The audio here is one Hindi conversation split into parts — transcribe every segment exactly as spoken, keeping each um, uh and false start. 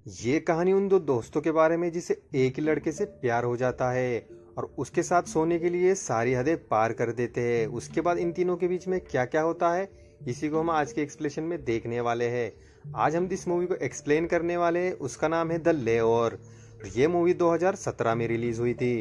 ये कहानी उन दो दोस्तों के बारे में जिसे एक ही लड़के से प्यार हो जाता है और उसके साथ सोने के लिए सारी हदें पार कर देते हैं। उसके बाद इन तीनों के बीच में क्या क्या होता है, इसी को हम आज के एक्सप्लेनेशन में देखने वाले हैं। आज हम जिस मूवी को एक्सप्लेन करने वाले हैं उसका नाम है द लेयर। ये मूवी दो हज़ार सत्रह में रिलीज हुई थी।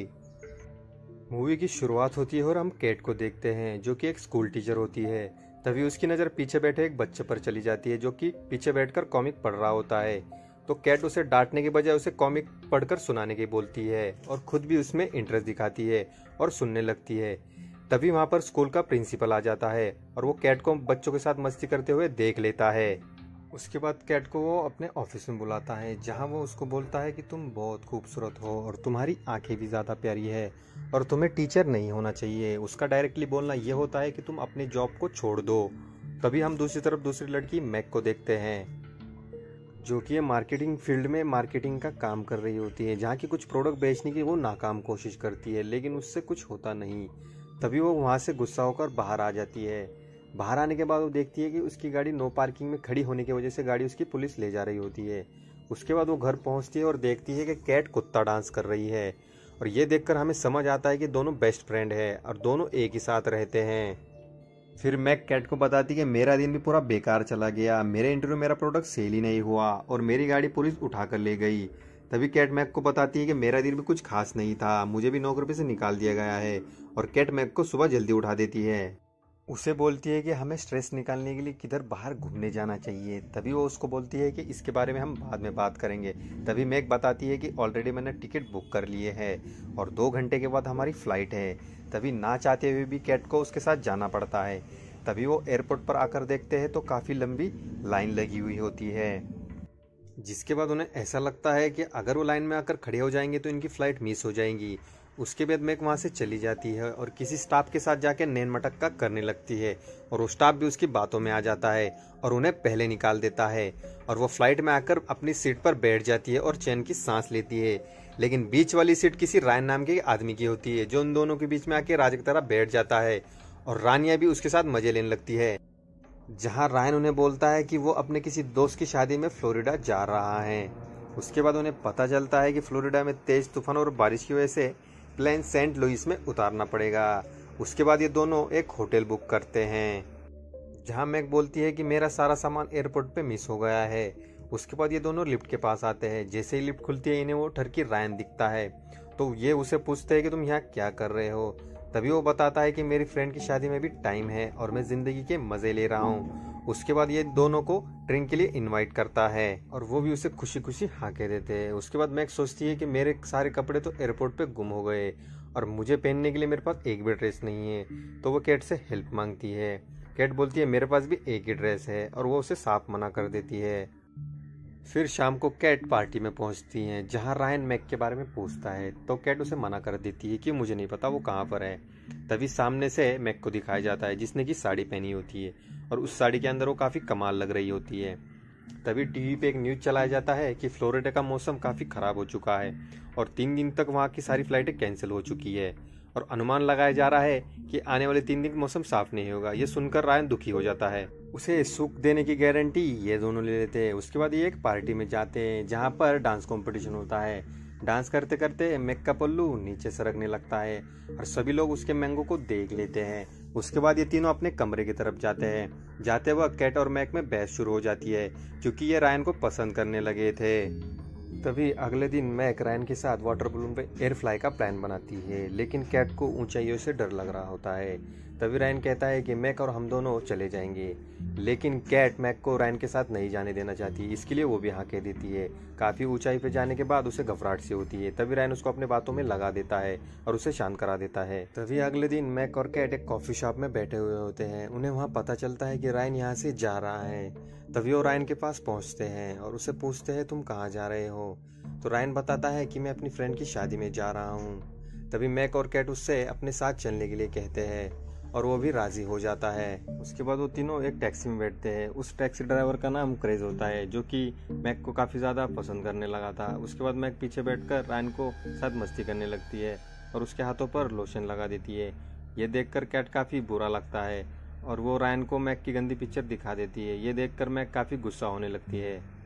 मूवी की शुरुआत होती है और हम कैट को देखते हैं जो कि एक स्कूल टीचर होती है। तभी उसकी नज़र पीछे बैठे एक बच्चे पर चली जाती है जो कि पीछे बैठकर कॉमिक पढ़ रहा होता है। तो कैट उसे डांटने के बजाय उसे कॉमिक पढ़कर सुनाने की बोलती है और खुद भी उसमें इंटरेस्ट दिखाती है और सुनने लगती है। तभी वहाँ पर स्कूल का प्रिंसिपल आ जाता है और वो कैट को बच्चों के साथ मस्ती करते हुए देख लेता है। उसके बाद कैट को वो अपने ऑफिस में बुलाता है जहाँ वो उसको बोलता है कि तुम बहुत खूबसूरत हो और तुम्हारी आंखें भी ज़्यादा प्यारी है और तुम्हें टीचर नहीं होना चाहिए। उसका डायरेक्टली बोलना ये होता है कि तुम अपनी जॉब को छोड़ दो। तभी हम दूसरी तरफ दूसरी लड़की मैक को देखते हैं जो कि ये मार्केटिंग फील्ड में मार्केटिंग का काम कर रही होती है, जहाँ की कुछ प्रोडक्ट बेचने की वो नाकाम कोशिश करती है लेकिन उससे कुछ होता नहीं। तभी वो वहाँ से गुस्सा होकर बाहर आ जाती है। बाहर आने के बाद वो देखती है कि उसकी गाड़ी नो पार्किंग में खड़ी होने की वजह से गाड़ी उसकी पुलिस ले जा रही होती है। उसके बाद वो घर पहुँचती है और देखती है कि कैट कुत्ता डांस कर रही है और ये देखकर हमें समझ आता है कि दोनों बेस्ट फ्रेंड है और दोनों एक ही साथ रहते हैं। फिर मैक कैट को बताती कि मेरा दिन भी पूरा बेकार चला गया, मेरे इंटरव्यू मेरा प्रोडक्ट सेल ही नहीं हुआ और मेरी गाड़ी पुलिस उठा कर ले गई। तभी कैट मैक को बताती है कि मेरा दिन भी कुछ खास नहीं था, मुझे भी नौकरी पे से निकाल दिया गया है। और कैट मैक को सुबह जल्दी उठा देती है। उसे बोलती है कि हमें स्ट्रेस निकालने के लिए किधर बाहर घूमने जाना चाहिए। तभी वो उसको बोलती है कि इसके बारे में हम बाद में बात करेंगे। तभी मैक बताती है कि ऑलरेडी मैंने टिकट बुक कर लिए है और दो घंटे के बाद हमारी फ़्लाइट है। तभी ना चाहते हुए भी कैट को उसके साथ जाना पड़ता है। तभी वो एयरपोर्ट पर आकर देखते हैं तो काफ़ी लंबी लाइन लगी हुई होती है, जिसके बाद उन्हें ऐसा लगता है कि अगर वो लाइन में आकर खड़े हो जाएंगे तो इनकी फ़्लाइट मिस हो जाएंगी। उसके बाद मैक वहाँ से चली जाती है और किसी स्टाफ के साथ जाकर नैन मटक्का करने लगती है और वो स्टाफ भी उसकी बातों में आ जाता है और उन्हें पहले निकाल देता है। और वो फ्लाइट में आकर अपनी सीट पर बैठ जाती है और चैन की सांस लेती है। लेकिन बीच वाली सीट किसी रायन नाम के आदमी की होती है जो उन दोनों के बीच में आके राजा की तरह बैठ जाता है और रानिया भी उसके साथ मजे लेने लगती है। जहाँ रायन उन्हें बोलता है कि वो अपने किसी दोस्त की शादी में फ्लोरिडा जा रहा है। उसके बाद उन्हें पता चलता है कि फ्लोरिडा में तेज तूफान और बारिश की वजह से प्लेन सेंट लुइस में उतारना पड़ेगा। उसके बाद ये दोनों एक होटल बुक करते हैं जहाँ मैक बोलती है कि मेरा सारा सामान एयरपोर्ट पे मिस हो गया है। उसके बाद ये दोनों लिफ्ट के पास आते हैं। जैसे ही लिफ्ट खुलती है इन्हें वो ठरकी रायन दिखता है। तो ये उसे पूछते हैं कि तुम यहाँ क्या कर रहे हो। तभी वो बताता है कि मेरी फ्रेंड की शादी में भी टाइम है और मैं ज़िंदगी के मज़े ले रहा हूँ। उसके बाद ये दोनों को ड्रिंक के लिए इनवाइट करता है और वो भी उसे खुशी खुशी हाँ कह देते हैं। उसके बाद मैक सोचती है कि मेरे सारे कपड़े तो एयरपोर्ट पे गुम हो गए और मुझे पहनने के लिए मेरे पास एक भी ड्रेस नहीं है। तो वो कैट से हेल्प मांगती है। कैट बोलती है मेरे पास भी एक ही ड्रेस है और वो उसे साफ मना कर देती है। फिर शाम को कैट पार्टी में पहुंचती हैं जहां रायन मैक के बारे में पूछता है तो कैट उसे मना कर देती है कि मुझे नहीं पता वो कहाँ पर है। तभी सामने से मैक को दिखाया जाता है जिसने की साड़ी पहनी होती है और उस साड़ी के अंदर वो काफ़ी कमाल लग रही होती है। तभी टीवी पे एक न्यूज़ चलाया जाता है कि फ्लोरिडा का मौसम काफ़ी ख़राब हो चुका है और तीन दिन तक वहाँ की सारी फ्लाइटें कैंसिल हो चुकी है और अनुमान लगाया जा रहा है कि आने वाले तीन दिन मौसम साफ नहीं होगा। ये सुनकर रायन दुखी हो जाता है। उसे सुख देने की गारंटी ये दोनों ले लेते हैं। उसके बाद ये एक पार्टी में जाते हैं जहाँ पर डांस कंपटीशन होता है। डांस करते करते मैक का पल्लू नीचे सरकने लगता है और सभी लोग उसके मैंगो को देख लेते हैं। उसके बाद ये तीनों अपने कमरे की तरफ जाते हैं। जाते वक्त कैट और मैक में बहस शुरू हो जाती है क्योंकि ये रायन को पसंद करने लगे थे। तभी अगले दिन मैक रायन के साथ वाटर बलून पे एयर फ्लाई का प्लान बनाती है लेकिन कैट को ऊंचाइयों से डर लग रहा होता है। तभी रायन कहता है कि मैक और हम दोनों चले जाएंगे लेकिन कैट मैक को रायन के साथ नहीं जाने देना चाहती, इसके लिए वो भी हाँ कह देती है। काफ़ी ऊंचाई पे जाने के बाद उसे घबराहट सी होती है। तभी रायन उसको अपने बातों में लगा देता है और उसे शांत करा देता है। तभी अगले दिन मैक और कैट एक कॉफ़ी शॉप में बैठे हुए होते हैं। उन्हें वहाँ पता चलता है कि रायन यहाँ से जा रहा है। तभी वो रायन के पास पहुँचते हैं और उसे पूछते हैं तुम कहाँ जा रहे हो। तो रायन बताता है कि मैं अपनी फ्रेंड की शादी में जा रहा हूँ। तभी मैक और कैट उससे अपने साथ चलने के लिए कहते हैं और वो भी राज़ी हो जाता है। उसके बाद वो तीनों एक टैक्सी में बैठते हैं। उस टैक्सी ड्राइवर का नाम क्रेज होता है जो कि मैक को काफ़ी ज़्यादा पसंद करने लगा था। उसके बाद मैक पीछे बैठकर रायन को साथ मस्ती करने लगती है और उसके हाथों पर लोशन लगा देती है। ये देखकर कैट काफ़ी बुरा लगता है और वो रायन को मैक की गंदी पिक्चर दिखा देती है। ये देखकर मैक काफ़ी गुस्सा होने लगती है।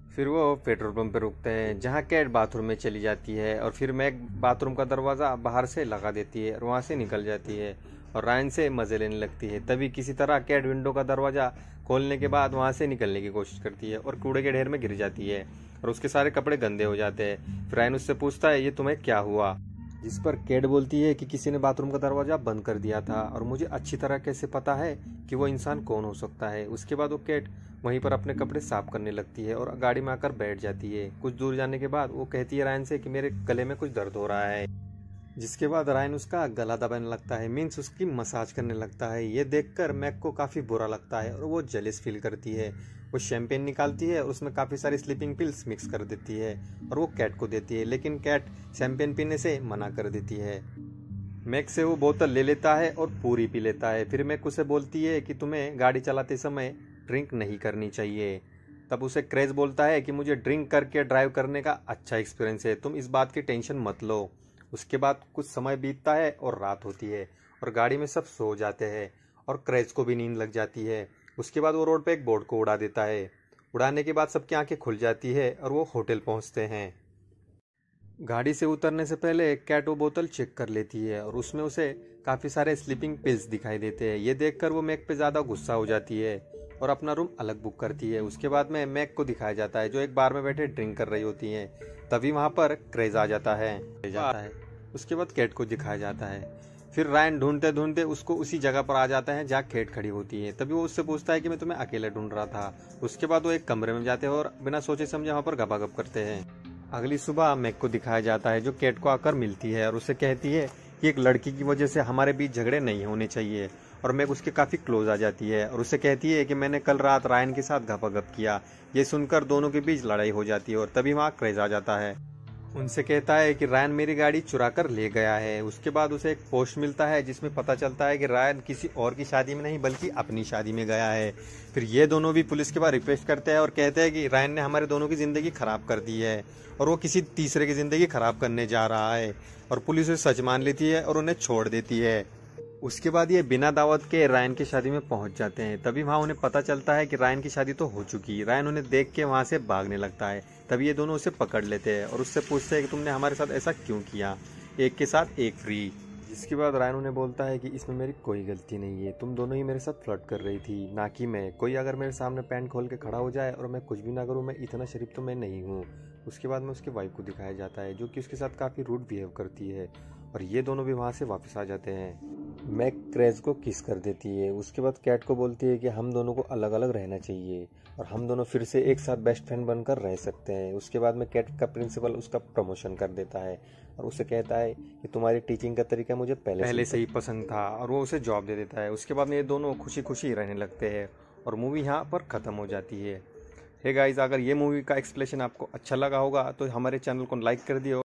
फिर वो पेट्रोल पंप पे रुकते हैं जहाँ कैट बाथरूम में चली जाती है और फिर मैक बाथरूम का दरवाज़ा बाहर से लगा देती है और वहाँ से निकल जाती है और रायन से मज़े लेने लगती है। तभी किसी तरह कैट विंडो का दरवाज़ा खोलने के बाद वहाँ से निकलने की कोशिश करती है और कूड़े के ढेर में गिर जाती है और उसके सारे कपड़े गंदे हो जाते हैं। फिर रायन उससे पूछता है ये तुम्हें क्या हुआ, जिस पर कैट बोलती है कि किसी ने बाथरूम का दरवाज़ा बंद कर दिया था और मुझे अच्छी तरह कैसे पता है कि वो इंसान कौन हो सकता है। उसके बाद वो कैट वहीं पर अपने कपड़े साफ करने लगती है और गाड़ी में आकर बैठ जाती है। कुछ दूर जाने के बाद वो कहती है रायन से कि मेरे गले में कुछ दर्द हो रहा है, जिसके बाद रायन उसका गला दबाने लगता है, मीन्स उसकी मसाज करने लगता है। ये देखकर मैक को काफ़ी बुरा लगता है और वो जेलिस फील करती है। वो शैम्पेन निकालती है और उसमें काफ़ी सारी स्लीपिंग पिल्स मिक्स कर देती है और वो कैट को देती है, लेकिन कैट शैम्पेन पीने से मना कर देती है। मैक से वो बोतल ले लेता है और पूरी पी लेता है। फिर मैक उसे बोलती है कि तुम्हें गाड़ी चलाते समय ड्रिंक नहीं करनी चाहिए। तब उसे क्रेज बोलता है कि मुझे ड्रिंक करके ड्राइव करने का अच्छा एक्सपीरियंस है, तुम इस बात की टेंशन मत लो। उसके बाद कुछ समय बीतता है और रात होती है और गाड़ी में सब सो जाते हैं और क्रेज को भी नींद लग जाती है। उसके बाद वो रोड पे एक बोर्ड को उड़ा देता है। उड़ाने के बाद सबकी आंखें खुल जाती है और वो होटल पहुंचते हैं। गाड़ी से उतरने से पहले कैट वो बोतल चेक कर लेती है और उसमें उसे काफ़ी सारे स्लीपिंग पिल्स दिखाई देते हैं। ये देखकर वो मैक पे ज़्यादा गुस्सा हो जाती है और अपना रूम अलग बुक करती है। उसके बाद में मैक को दिखाया जाता है जो एक बार में बैठे ड्रिंक कर रही होती हैं। तभी वहाँ पर क्रेज आ जाता है जाता है उसके बाद कैट को दिखाया जाता है। फिर रायन ढूंढते ढूंढते उसको उसी जगह पर आ जाता है जहाँ कैट खड़ी होती है। तभी वो उससे पूछता है कि मैं तुम्हें अकेले ढूंढ रहा था। उसके बाद वो एक कमरे में जाते हैं और बिना सोचे समझे वहाँ पर गपागप करते हैं। अगली सुबह मैक को दिखाया जाता है जो कैट को आकर मिलती है और उसे कहती है कि एक लड़की की वजह से हमारे बीच झगड़े नहीं होने चाहिए, और मैक उसके काफ़ी क्लोज आ जाती है और उसे कहती है कि मैंने कल रात रायन के साथ गपागप किया। ये सुनकर दोनों के बीच लड़ाई हो जाती है और तभी वहाँ क्रेज आ जाता है। उनसे कहता है कि रायन मेरी गाड़ी चुरा कर ले गया है। उसके बाद उसे एक पोस्ट मिलता है जिसमें पता चलता है कि रायन किसी और की शादी में नहीं बल्कि अपनी शादी में गया है। फिर ये दोनों भी पुलिस के पास रिक्वेस्ट करते हैं और कहते हैं कि रायन ने हमारे दोनों की ज़िंदगी ख़राब कर दी है और वो किसी तीसरे की ज़िंदगी ख़राब करने जा रहा है, और पुलिस उसे सच मान लेती है और उन्हें छोड़ देती है। उसके बाद ये बिना दावत के रायन की शादी में पहुंच जाते हैं। तभी वहाँ उन्हें पता चलता है कि रायन की शादी तो हो चुकी है। रायन उन्हें देख के वहाँ से भागने लगता है। तभी ये दोनों उसे पकड़ लेते हैं और उससे पूछते हैं कि तुमने हमारे साथ ऐसा क्यों किया, एक के साथ एक फ्री। जिसके बाद रायन उन्हें बोलता है कि इसमें मेरी कोई गलती नहीं है, तुम दोनों ही मेरे साथ फ्लर्ट कर रही थी, ना कि मैं। कोई अगर मेरे सामने पैंट खोल के खड़ा हो जाए और मैं कुछ भी ना करूँ, मैं इतना शरीफ तो मैं नहीं हूँ। उसके बाद में उसकी वाइफ को दिखाया जाता है जो कि उसके साथ काफ़ी रूड बिहेव करती है और ये दोनों भी वहाँ से वापस आ जाते हैं। मैक क्रेज को किस कर देती है। उसके बाद कैट को बोलती है कि हम दोनों को अलग अलग रहना चाहिए और हम दोनों फिर से एक साथ बेस्ट फ्रेंड बनकर रह सकते हैं। उसके बाद में कैट का प्रिंसिपल उसका प्रमोशन कर देता है और उसे कहता है कि तुम्हारी टीचिंग का तरीका मुझे पहले पहले से ही पसंद था, और वो उसे जॉब दे देता है। उसके बाद में ये दोनों खुशी खुशी रहने लगते हैं और मूवी यहाँ पर ख़त्म हो जाती है। हे गाइस, अगर ये मूवी का एक्सप्लेनेशन आपको अच्छा लगा होगा तो हमारे चैनल को लाइक कर दियो।